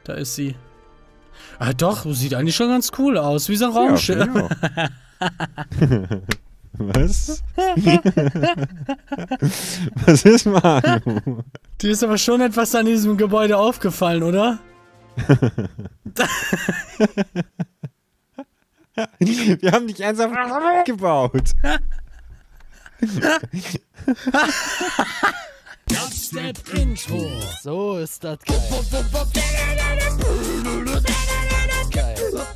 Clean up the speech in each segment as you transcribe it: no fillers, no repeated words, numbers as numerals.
Da ist sie. Ah, doch, sieht eigentlich schon ganz cool aus. Wie so ein Raumschiff. Ja, was? Was ist, Manu? Dir ist aber schon etwas an diesem Gebäude aufgefallen, oder? Wir haben dich ernsthaft gebaut. Dubstep Intro. So ist das geil. Geil.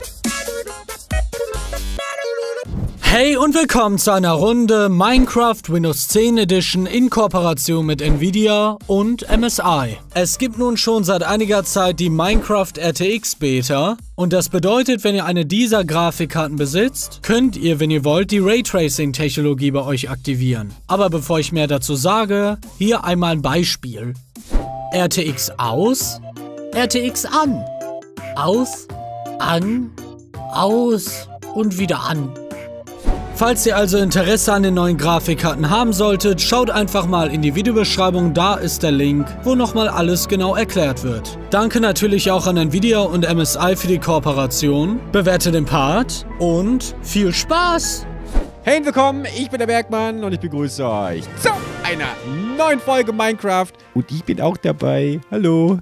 Hey und willkommen zu einer Runde Minecraft Windows 10 Edition in Kooperation mit Nvidia und MSI. Es gibt nun schon seit einiger Zeit die Minecraft RTX Beta und das bedeutet, wenn ihr eine dieser Grafikkarten besitzt, könnt ihr, wenn ihr wollt, die Raytracing-Technologie bei euch aktivieren. Aber bevor ich mehr dazu sage, hier einmal ein Beispiel. RTX aus, RTX an. Aus, an, aus und wieder an. Falls ihr also Interesse an den neuen Grafikkarten haben solltet, schaut einfach mal in die Videobeschreibung, da ist der Link, wo nochmal alles genau erklärt wird. Danke natürlich auch an Nvidia und MSI für die Kooperation, bewerte den Part und viel Spaß! Hey und willkommen, ich bin der Bergmann und ich begrüße euch zu einer neuen Folge Minecraft. Und ich bin auch dabei. Hallo.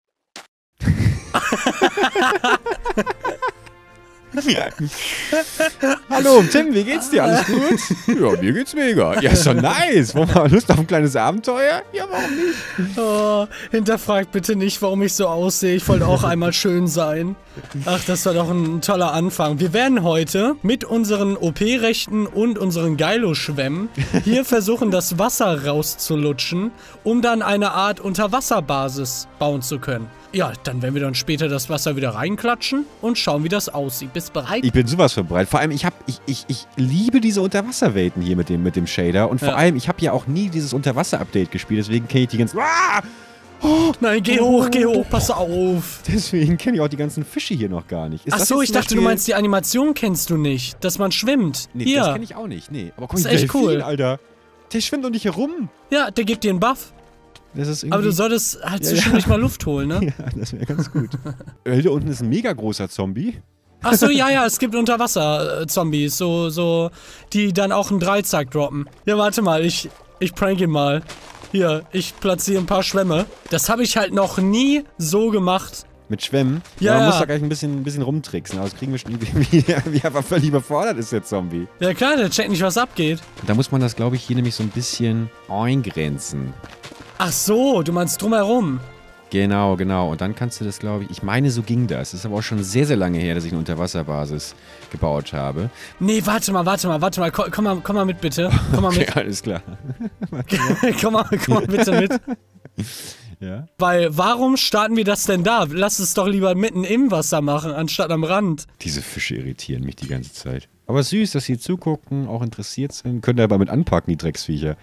Hallo, Tim, wie geht's dir? Alles gut? Ja, mir geht's mega. Ja, ist doch nice. Wollen wir mal Lust auf ein kleines Abenteuer? Ja, warum nicht? Oh, hinterfragt bitte nicht, warum ich so aussehe. Ich wollte auch einmal schön sein. Ach, das war doch ein toller Anfang. Wir werden heute mit unseren OP-Rechten und unseren Geilo-Schwämmen hier versuchen, das Wasser rauszulutschen, um dann eine Art Unterwasserbasis bauen zu können. Ja, dann werden wir dann später das Wasser wieder reinklatschen und schauen, wie das aussieht. Bist du bereit? Ich bin sowas von bereit. Vor allem, ich liebe diese Unterwasserwelten hier mit dem Shader. Und vor allem, ich habe ja auch nie dieses Unterwasser-Update gespielt. Deswegen kenne ich die ganzen... Oh, nein, geh hoch, pass auf. Deswegen kenne ich auch die ganzen Fische hier noch gar nicht. Ach so, ich dachte, du meinst, die Animation kennst du nicht, dass man schwimmt. Nee, hier. Das kenne ich auch nicht. Nee, aber guck mal, das ist echt cool, Alter. Der schwimmt doch nicht herum. Ja, der gibt dir einen Buff. Das ist irgendwie... Aber du solltest halt zwischendurch mal Luft holen, ne? Ja, das wäre ganz gut. Da unten ist ein mega großer Zombie. Ach so, ja, es gibt Unterwasser-Zombies, so, die dann auch einen Dreizack droppen. Ja, warte mal, ich prank ihn mal. Hier, ich platziere ein paar Schwämme. Das habe ich halt noch nie so gemacht. Mit Schwämmen? Ja, man muss da gleich ein bisschen rumtricksen. Aber das kriegen wir schon wie aber völlig überfordert ist der Zombie. Ja klar, der checkt nicht, was abgeht. Da muss man das, glaube ich, hier nämlich so ein bisschen eingrenzen. Ach so, du meinst drumherum. Genau. Und dann kannst du das, glaube ich meine, so ging das. Das ist aber auch schon sehr, sehr lange her, dass ich eine Unterwasserbasis gebaut habe. Nee, warte mal. Komm mal mit, bitte. Komm mal mit. Okay, alles klar. komm mal bitte mit. Ja? Weil, warum starten wir das denn da? Lass es doch lieber mitten im Wasser machen, anstatt am Rand. Diese Fische irritieren mich die ganze Zeit. Aber süß, dass sie zugucken, auch interessiert sind. Könnt ihr aber mit anpacken, die Drecksviecher.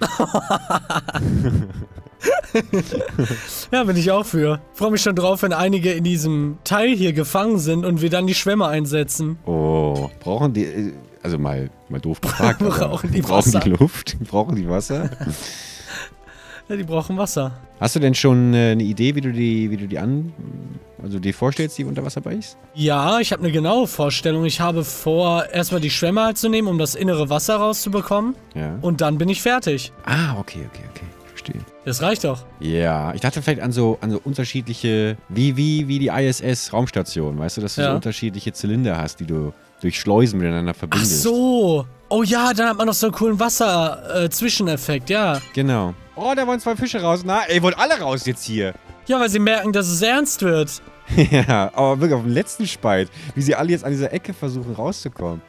Ja, bin ich auch für. Freue mich schon drauf, wenn einige in diesem Teil hier gefangen sind und wir dann die Schwämme einsetzen. Oh, brauchen die... Also mal doof gefragt. brauchen die Luft? Brauchen die Wasser? Ja, die brauchen Wasser. Hast du denn schon eine Idee, wie du dir vorstellst, die unter Wasser beißt? Ja, ich habe eine genaue Vorstellung. Ich habe vor, erstmal die Schwämme halt zu nehmen, um das innere Wasser rauszubekommen. Ja. Und dann bin ich fertig. Ah, okay. Verstehe. Das reicht doch. Ja, ich dachte vielleicht an so unterschiedliche, wie die ISS-Raumstation, weißt du, dass du so unterschiedliche Zylinder hast, die du durch Schleusen miteinander verbindest. Ach so. Oh ja, dann hat man noch so einen coolen Wasser-Zwischeneffekt, ja. Genau. Oh, da wollen 2 Fische raus. Na, ey, wollen alle raus jetzt hier. Ja, weil sie merken, dass es ernst wird. Ja, aber wirklich auf dem letzten Spalt, wie sie alle jetzt an dieser Ecke versuchen rauszukommen.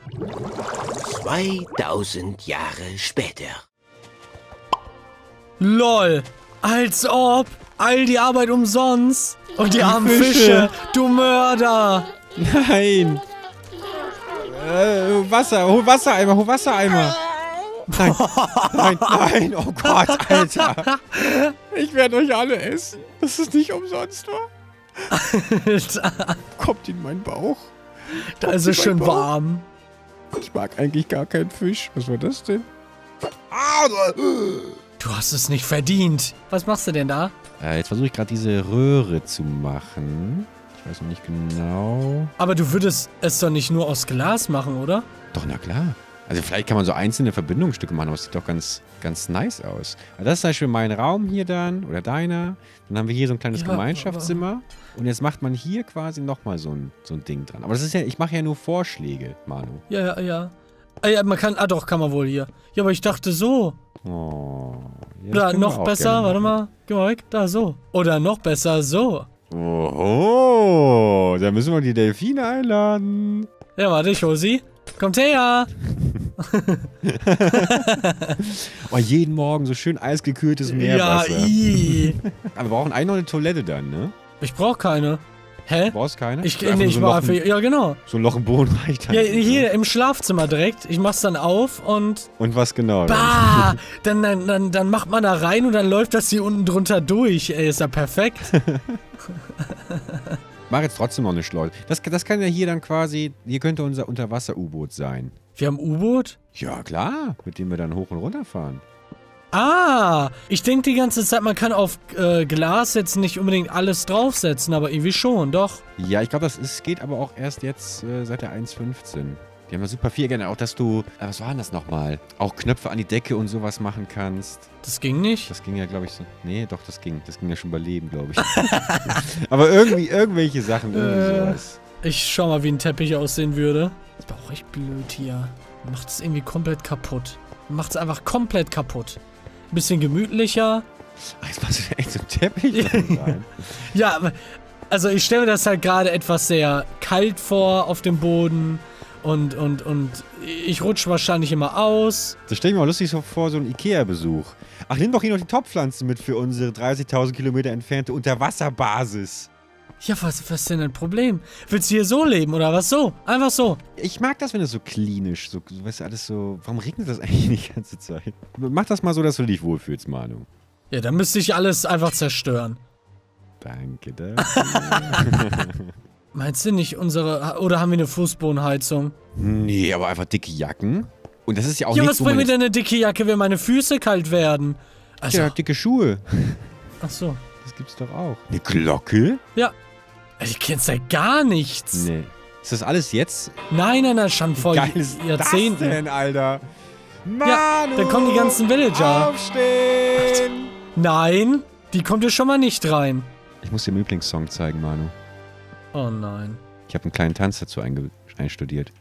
2000 Jahre später. LOL. Als ob. All die Arbeit umsonst. Und die armen Fische. Du Mörder. Nein. Hol Wassereimer. Nein, oh Gott, Alter. Ich werde euch alle essen. Das ist nicht umsonst, wa? Alter. Kommt in meinen Bauch. Da ist es schön warm. Ich mag eigentlich gar keinen Fisch. Was war das denn? Du hast es nicht verdient. Was machst du denn da? Jetzt versuche ich gerade diese Röhre zu machen. Ich weiß noch nicht genau. Aber du würdest es doch nicht nur aus Glas machen, oder? Doch, na klar. Also vielleicht kann man so einzelne Verbindungsstücke machen, aber es sieht doch ganz, ganz nice aus. Also das ist zum Beispiel mein Raum hier dann, oder deiner. Dann haben wir hier so ein kleines Gemeinschaftszimmer. Und jetzt macht man hier quasi nochmal so ein Ding dran. Aber das ist ja, ich mache ja nur Vorschläge, Manu. Ja. Ah ja, man kann, doch, kann man wohl hier. Ja, aber ich dachte so. Oh. Ja, Oder noch besser, warte mal. Geh mal weg, da so. Oder noch besser so. Oh, da müssen wir die Delfine einladen. Ja, warte, ich hol sie. Kommt her! Oh, jeden Morgen so schön eisgekühltes Meerwasser. Ja, Aber wir brauchen eigentlich noch eine Toilette dann, ne? Ich brauch keine. Hä? Du brauchst keine? Ja, genau. So ein Loch im Boden reicht halt. Ja, hier im Schlafzimmer direkt. Ich mach's dann auf und... Und was genau? Bah! Dann macht man da rein und dann läuft das hier unten drunter durch. Ey, ist ja perfekt. Mach jetzt trotzdem noch eine Schleuse. Das kann ja hier dann quasi... Hier könnte unser Unterwasser-U-Boot sein. Wir haben U-Boot? Ja, klar. Mit dem wir dann hoch und runter fahren. Ah! Ich denke die ganze Zeit, man kann auf Glas jetzt nicht unbedingt alles draufsetzen, aber irgendwie schon, doch. Ja, ich glaube, geht aber auch erst jetzt seit der 1.15. Die haben da super viel gerne. Auch, dass du... was war denn das nochmal? Auch Knöpfe an die Decke und sowas machen kannst. Das ging nicht? Das ging ja, glaube ich, so... Nee, doch, das ging. Das ging ja schon bei Leben, glaube ich. Aber irgendwelche Sachen, sowas. Ich schau mal, wie ein Teppich aussehen würde. Das war auch echt blöd hier. Macht es irgendwie komplett kaputt. Macht es einfach komplett kaputt. Ein bisschen gemütlicher. Ach, jetzt machst du da echt so einen Teppich rein. Ja, also ich stelle mir das halt gerade etwas sehr kalt vor auf dem Boden. Und ich rutsche wahrscheinlich immer aus. Das stelle ich mir mal lustig vor, so ein Ikea-Besuch. Ach, nimm doch hier noch die Topfpflanzen mit für unsere 30.000 Kilometer entfernte Unterwasserbasis. Ja, was ist denn ein Problem? Willst du hier so leben oder was so? Einfach so. Ich mag das, wenn es so klinisch, so, weißt du, alles so... Warum regnet das eigentlich die ganze Zeit? Mach das mal so, dass du dich wohlfühlst, Manu. Ja, dann müsste ich alles einfach zerstören. Danke. Meinst du nicht unsere... Oder haben wir eine Fußbodenheizung? Nee, aber einfach dicke Jacken. Und das ist ja auch ja, nicht was so... bringt mir denn eine dicke Jacke, wenn meine Füße kalt werden? Also, ja, dicke Schuhe. Ach so. Das gibt's doch auch. Eine Glocke? Ja. Ich kenn's ja gar nichts. Nee. Ist das alles jetzt? Nein, schon vor Jahrzehnten. Was denn, Alter? Manu, ja, dann kommen die ganzen Villager. Aufstehen! Nein, die kommt ja schon mal nicht rein. Ich muss dir meinen Lieblingssong zeigen, Manu. Oh nein. Ich habe einen kleinen Tanz dazu einstudiert.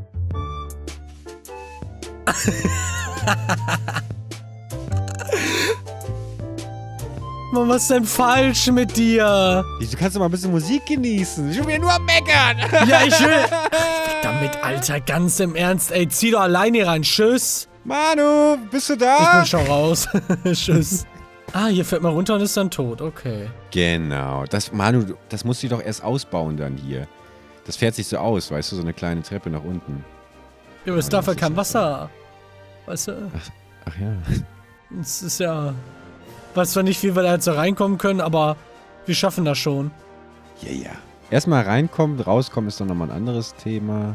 Mann, was ist denn falsch mit dir? Du kannst doch mal ein bisschen Musik genießen. Ich will mir nur am Meckern. Ja, ich will... Damit, Alter, ganz im Ernst. Ey, zieh doch allein hier rein. Tschüss. Manu, bist du da? Ich bin schon raus. Tschüss. Ah, hier fällt man runter und ist dann tot. Okay. Genau. Manu, das musst du doch erst ausbauen dann hier. Das fährt sich so aus, weißt du, so eine kleine Treppe nach unten. Ja, aber es darf ja kein Wasser. Weißt du? Ach ja. Es ist ja... Weiß zwar nicht, wie wir da jetzt so reinkommen können, aber wir schaffen das schon. Ja, ja. Erstmal reinkommen, rauskommen ist doch nochmal ein anderes Thema.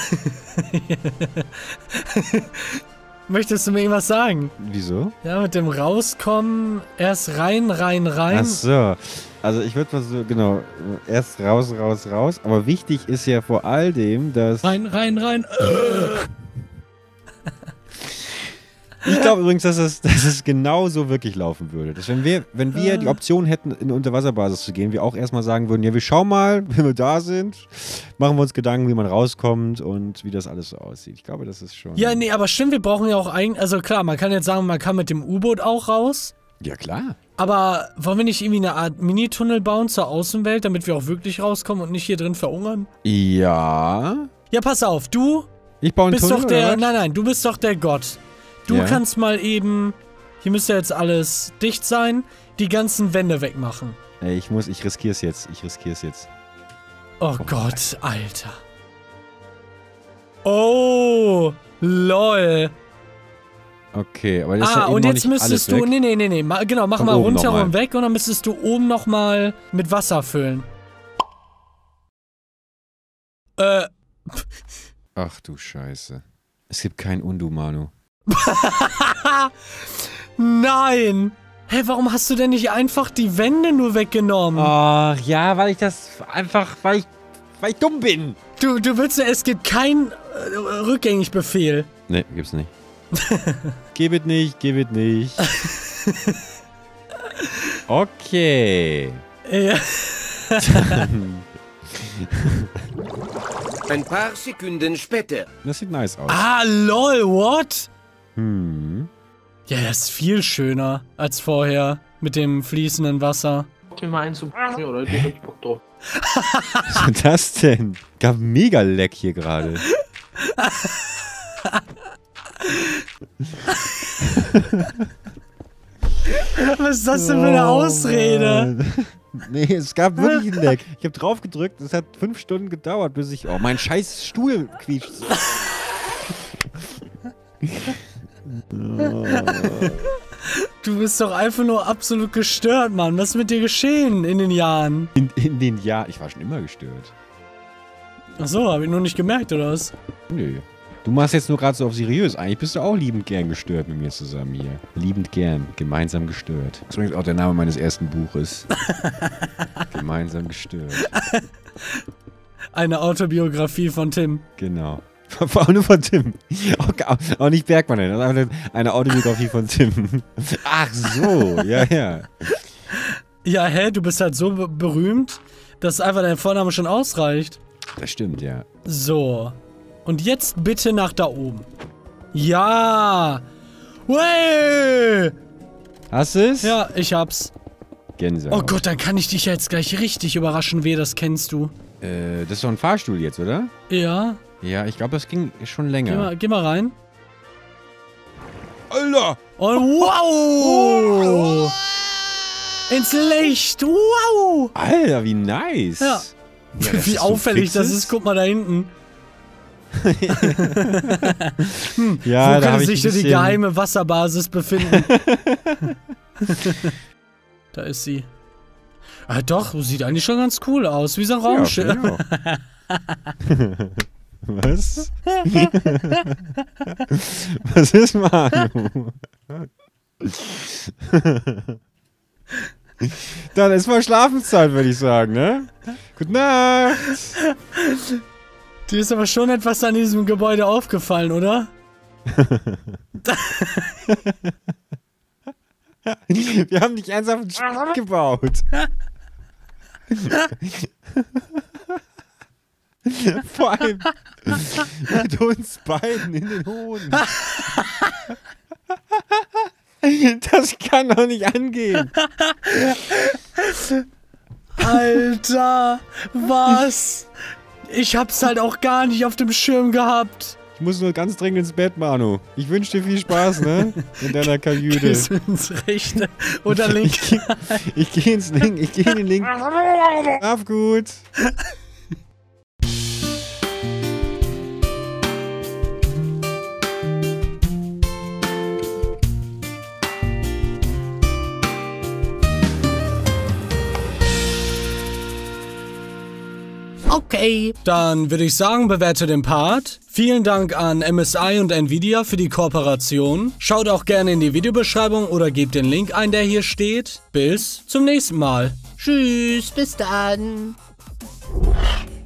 Möchtest du mir irgendwas sagen? Wieso? Ja, mit dem Rauskommen, erst rein. Ach so. Also ich würde mal so, genau, erst raus. Aber wichtig ist ja vor all dem, dass... Rein. Ich glaube übrigens, dass es genauso wirklich laufen würde. Dass wenn wir die Option hätten, in eine Unterwasserbasis zu gehen, wir auch erstmal sagen würden, ja, wir schauen mal, wenn wir da sind, machen wir uns Gedanken, wie man rauskommt und wie das alles so aussieht. Ich glaube, das ist schon... Ja, nee, aber stimmt, wir brauchen ja auch eigentlich... Also klar, man kann jetzt sagen, man kann mit dem U-Boot auch raus. Ja, klar. Aber wollen wir nicht irgendwie eine Art Mini-Tunnel bauen zur Außenwelt, damit wir auch wirklich rauskommen und nicht hier drin verhungern? Ja. Ja, pass auf, du... Ich baue einen bist Tunnel, doch der... oder was? Nein, du bist doch der Gott. Du kannst mal eben... Hier müsste jetzt alles dicht sein. Die ganzen Wände wegmachen. Ey, ich riskiere es jetzt. Oh Gott, Alter. Oh, lol. Okay, aber das ist ja eben und noch jetzt nicht müsstest alles du... weg. Nee. Genau, mach Von mal oben rundherum nochmal. weg und dann müsstest du oben nochmal mit Wasser füllen. Ach du Scheiße. Es gibt kein Undo, Manu. Nein! Hä, warum hast du denn nicht einfach die Wände nur weggenommen? Ach ja, weil ich das einfach, weil ich dumm bin. Du willst ja, es gibt keinen Rückgängigbefehl. Nee, gibt's nicht. Gib es nicht, gib es nicht. Okay. Ja. Ein paar Sekunden später. Das sieht nice aus. Ah, lol, what? Ja, das ist viel schöner als vorher mit dem fließenden Wasser. Mir mal einzubringen, oder? Ich hab Bock drauf. Was ist das denn? Gab mega Leck hier gerade. Was ist das denn für eine Ausrede? Nee, es gab wirklich ein Leck. Ich habe drauf gedrückt, es hat 5 Stunden gedauert, bis ich... Oh, mein scheiß Stuhl quietscht. Du bist doch einfach nur absolut gestört, Mann. Was ist mit dir geschehen in den Jahren? In den Jahren... Ich war schon immer gestört. Achso, hab ich nur nicht gemerkt, oder was? Nö. Du machst jetzt nur gerade so auf seriös. Eigentlich bist du auch liebend gern gestört mit mir zusammen hier. Liebend gern. Gemeinsam gestört. Das ist übrigens auch der Name meines ersten Buches. Gemeinsam gestört. Eine Autobiografie von Tim. Genau. Auch nur von Tim. Auch nicht Bergmann, sondern eine Autobiografie von Tim. Ach so, ja. Ja, hä? Du bist halt so berühmt, dass einfach dein Vorname schon ausreicht. Das stimmt, ja. So. Und jetzt bitte nach da oben. Ja! Wey! Hast du es? Ja, ich hab's. Gänsehaut. Oh Gott, dann kann ich dich ja jetzt gleich richtig überraschen, das kennst du. Das ist doch ein Fahrstuhl jetzt, oder? Ja. Ja, ich glaube, das ging schon länger. Geh mal rein. Alter! Und wow! Ins Licht! Wow! Alter, wie nice! Ja. Wie auffällig das ist, guck mal da hinten. Ja, wo könnte sich denn die geheime Wasserbasis befinden? Da ist sie. Ah doch, sieht eigentlich schon ganz cool aus, wie so ein Raumschiff. Ja, was? Was ist, Manu? Dann ist mal Schlafenszeit, würde ich sagen, ne? Gute Nacht! Dir ist aber schon etwas an diesem Gebäude aufgefallen, oder? Wir haben nicht ernsthaft einen Sch gebaut. Vor allem mit uns beiden in den Hoden. Das kann doch nicht angehen. Alter, was? Ich hab's halt auch gar nicht auf dem Schirm gehabt. Ich muss nur ganz dringend ins Bett, Manu. Ich wünsche dir viel Spaß, ne? In deiner Kajüte. Gehst du ins rechte oder linke? Ich geh ins Link. Ich geh in den Link. Schlaf gut. Okay. Dann würde ich sagen, bewerte den Part. Vielen Dank an MSI und Nvidia für die Kooperation. Schaut auch gerne in die Videobeschreibung oder gebt den Link ein, der hier steht. Bis zum nächsten Mal. Tschüss. Bis dann.